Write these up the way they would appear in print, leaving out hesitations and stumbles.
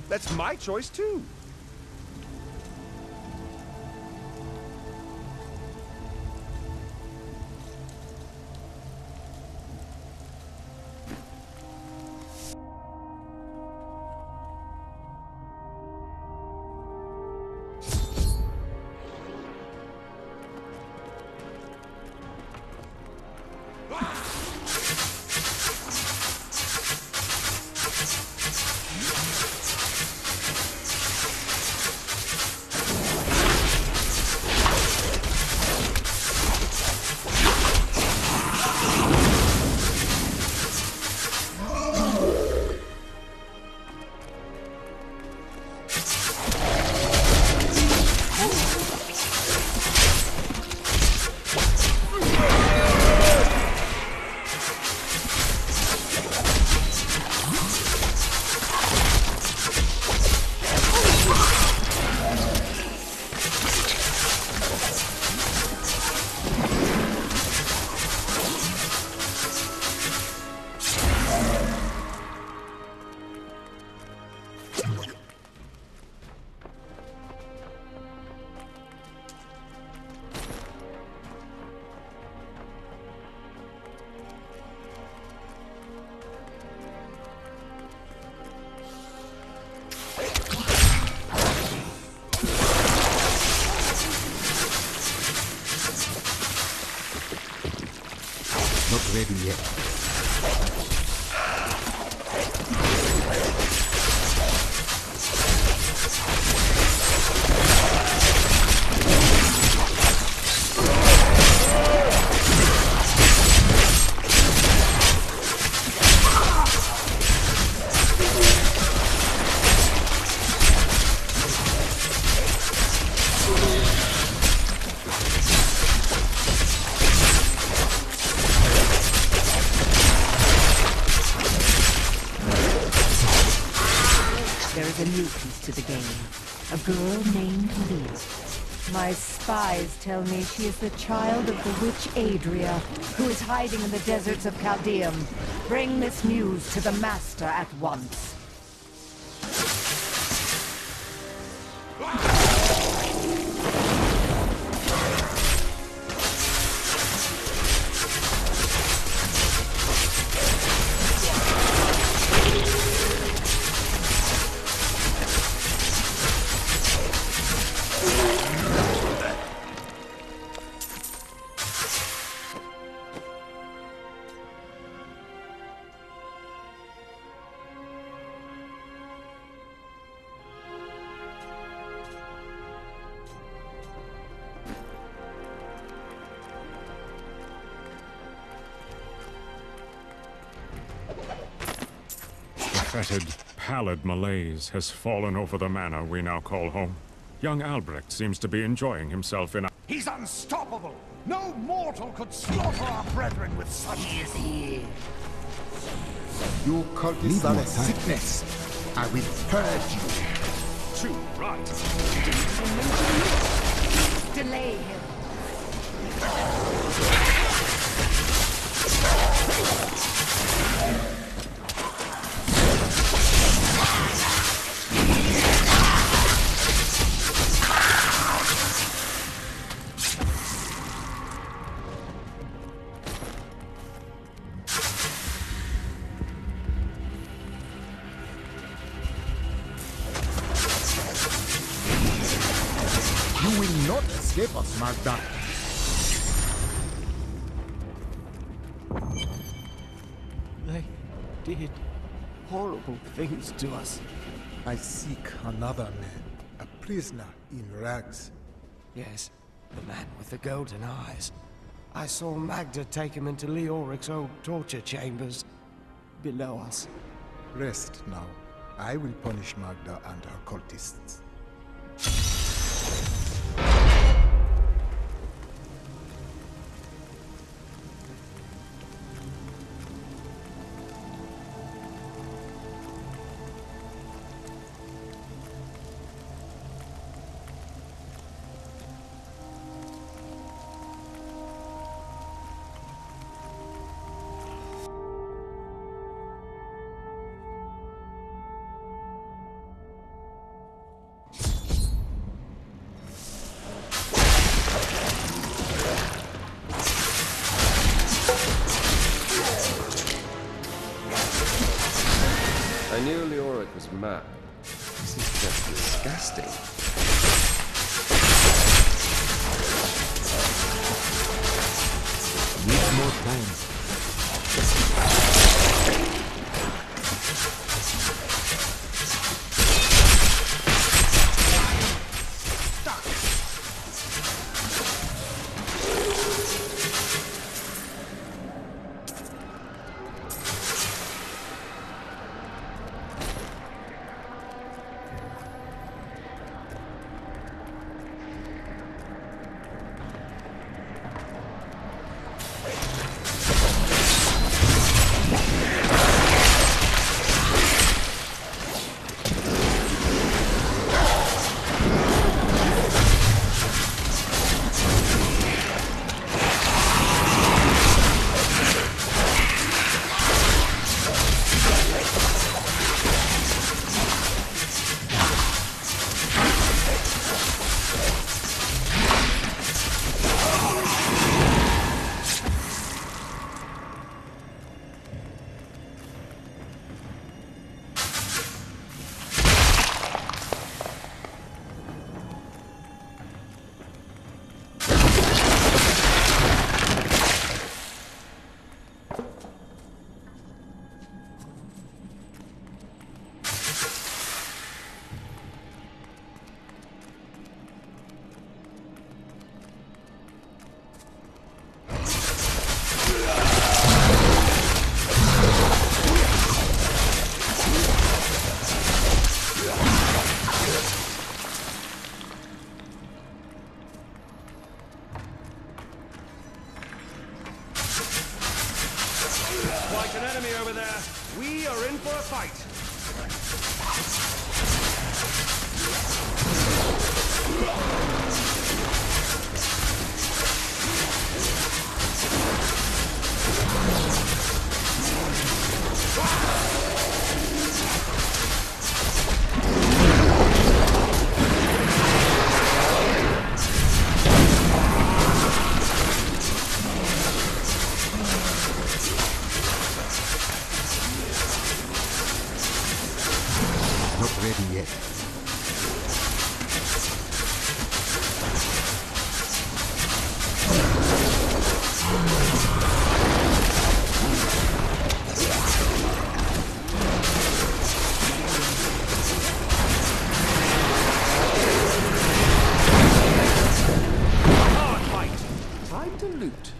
That's my choice, too. Not ready yet. There is a new piece to the game. A girl named Leah. My spies tell me she is the child of the witch Adria, who is hiding in the deserts of Caldeum. Bring this news to the Master at once. The fetid, pallid malaise has fallen over the manor we now call home. Young Albrecht seems to be enjoying himself in a... He's unstoppable! No mortal could slaughter our brethren with such... Is he? You cultists are a sickness. I will purge you. Too right. Delay him. You will not escape us, Magda. They did horrible things to us. I seek another man, a prisoner in rags. Yes, the man with the golden eyes. I saw Magda take him into Leoric's old torture chambers below us. Rest now. I will punish Magda and her cultists. this map. This is just disgusting. Need more time. Quite an enemy over there. We are in for a fight. Not ready yet. Hard fight. Time to loot.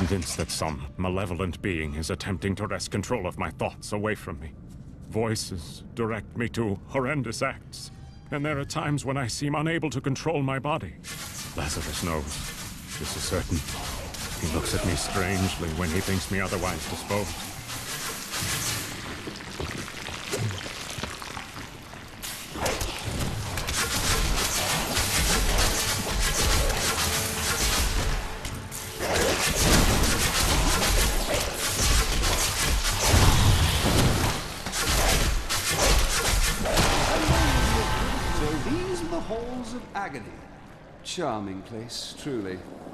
convinced that some malevolent being is attempting to wrest control of my thoughts away from me. Voices direct me to horrendous acts, and there are times when I seem unable to control my body. Lazarus knows. This is certain. He looks at me strangely when he thinks me otherwise disposed. So these are the halls of agony. Charming place, truly.